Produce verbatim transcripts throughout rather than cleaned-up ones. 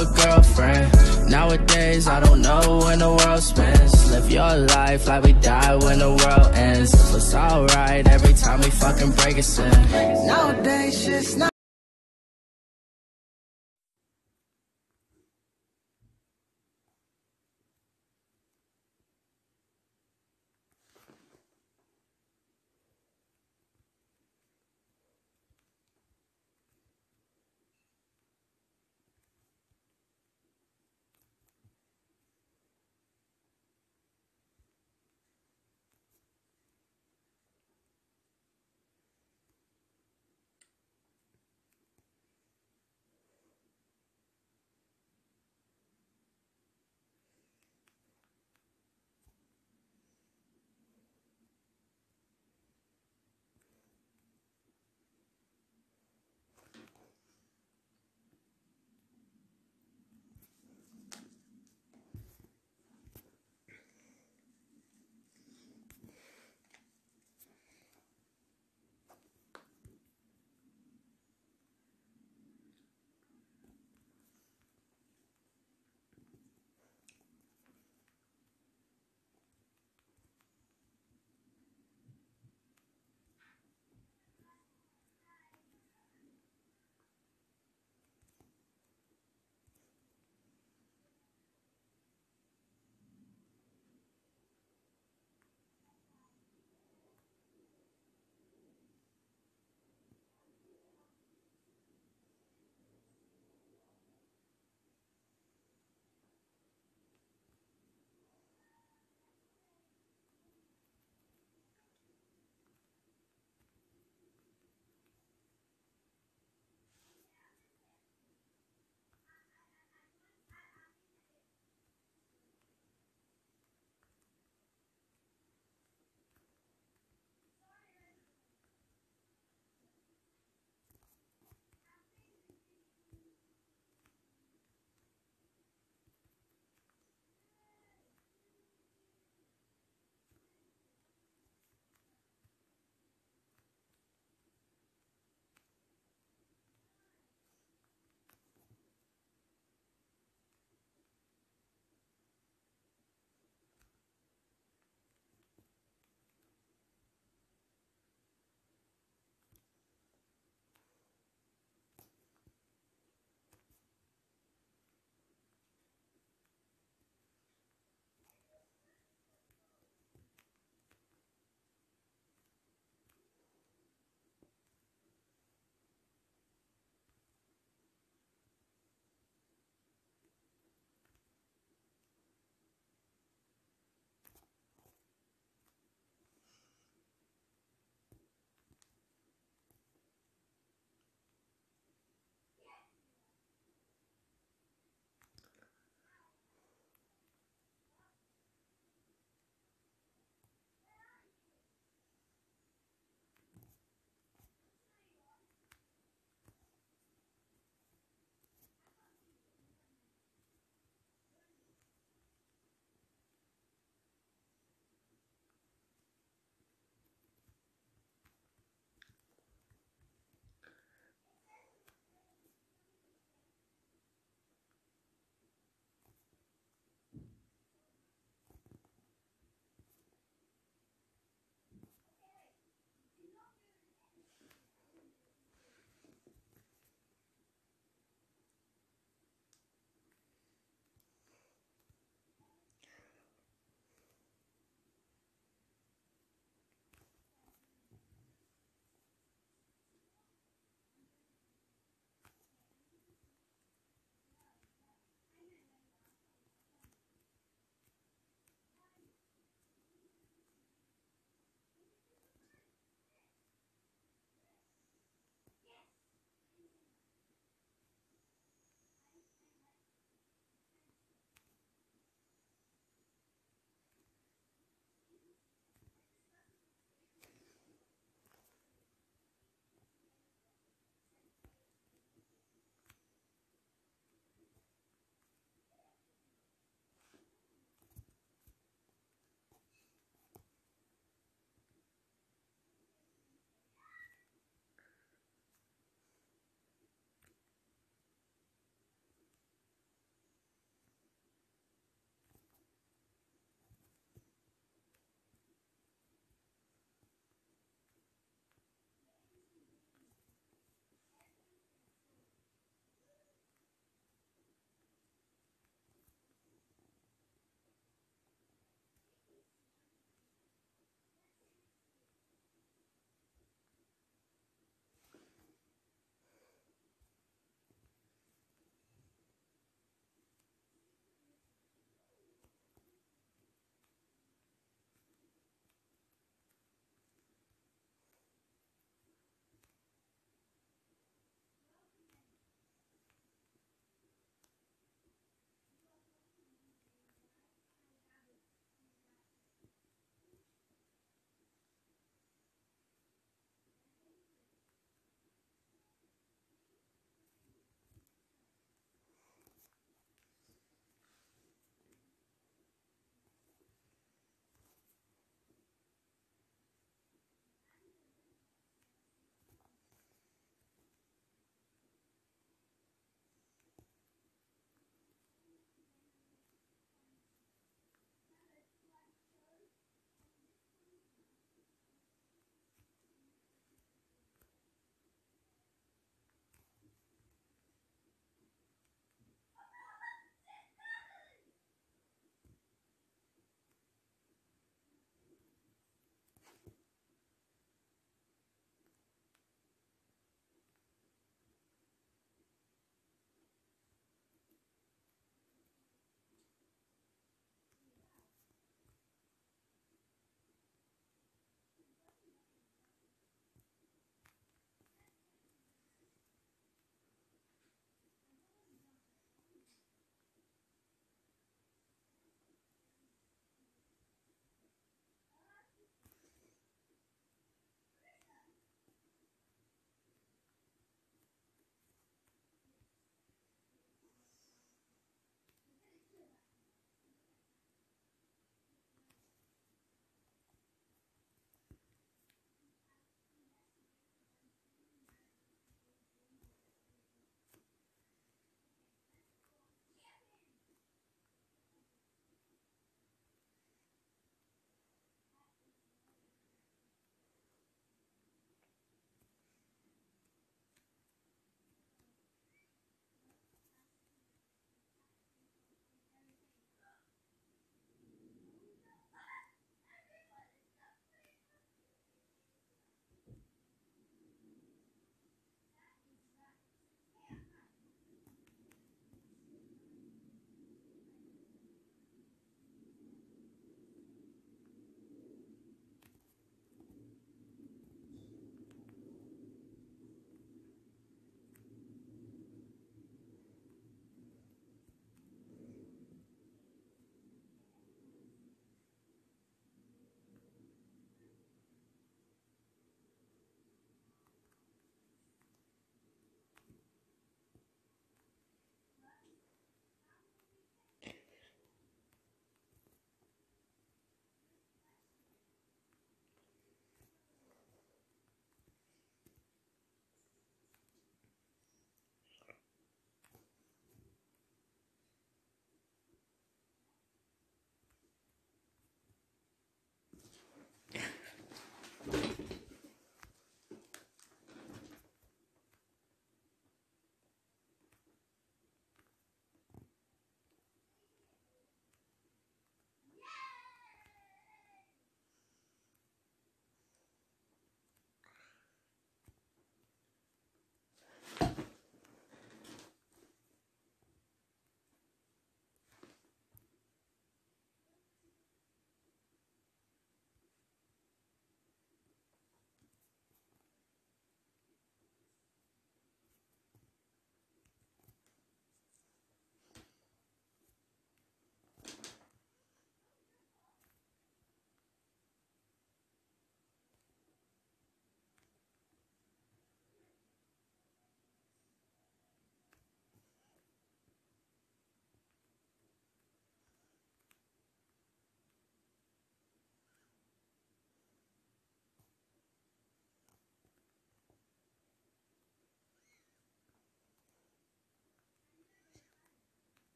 a girlfriend. Nowadays, I don't know when the world spins. Live your life like we die when the world ends. So it's alright every time we fucking break a sin. Nowadays, shit's not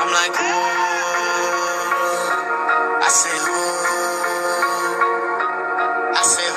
I'm like, ooh. I said, ooh. I said,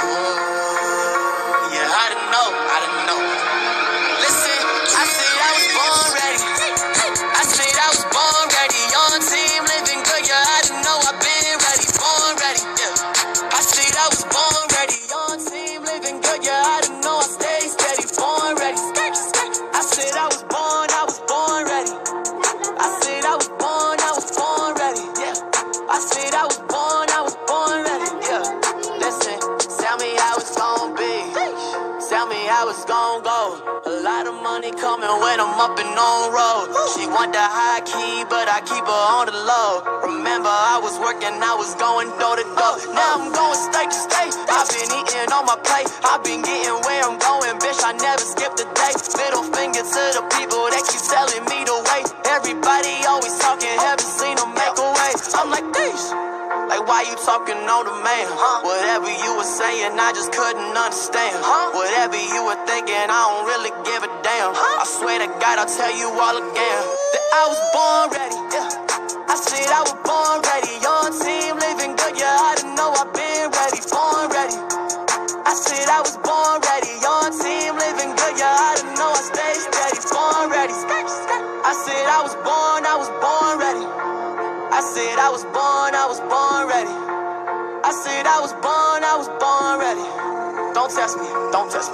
ooh. Yeah, I didn't know. I didn't know. Listen, I said I was born ready. I said I was born ready. On team, living good. Yeah, I didn't know I've been ready. Born ready. Yeah. I said I was born ready. On team, living good. Yeah, I didn't know I stay steady. Born ready. I said I was born. I was born ready. I said I was born. I was born ready. Yeah. I said I was born. I was born ready. Yeah. Listen, tell me how it's gonna be. Tell me how it's gonna go. A lot of money coming when I'm up and on road. She want the high key, but I keep her on the low. Remember, I was working, I was going door to door. Now I'm going state to state. I've been eating on my plate. I've been getting where I'm going, bitch. I never skipped a day. Middle finger to the people that keep telling me to wait. Everybody always talking, haven't seen them make a way. I'm like, these. Like, why you talking on the man? Huh? Whatever you were saying, I just couldn't understand. Huh? Whatever you were thinking, I don't really give a damn. Huh? I swear to God, I'll tell you all again that I was born ready. Yeah. I said I was born ready. Young team, living good. Yeah, I didn't know I've been ready. Born ready. I said I was born ready. Young team, living good. Yeah, I didn't know I stayed steady. Born ready. I said I was born. I was born ready. I said I was born, I was born ready. I said I was born, I was born ready. Don't test me, don't test me.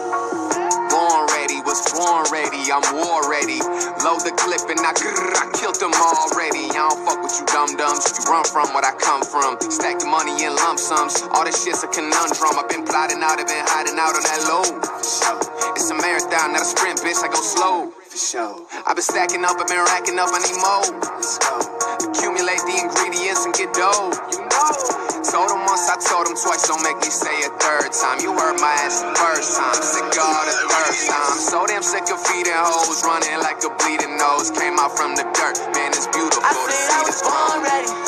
Born ready, was born ready, I'm war ready. Load the clip and I, grrr, I killed them already. I don't fuck with you dum-dums, you run from what I come from. Stack the money in lump sums, all this shit's a conundrum. I've been plotting out, I've been hiding out on that low. It's a marathon, not a sprint, bitch, I go slow. For sure. I've been stacking up, I've been racking up, I need more. Let's go. Accumulate the ingredients and get dough. You know. Told him once, I told him twice, don't make me say a third time. You heard my ass the first time, sick of all the third time. So damn sick of feeding hoes, running like a bleeding nose. Came out from the dirt, man, it's beautiful. I said I was born ready.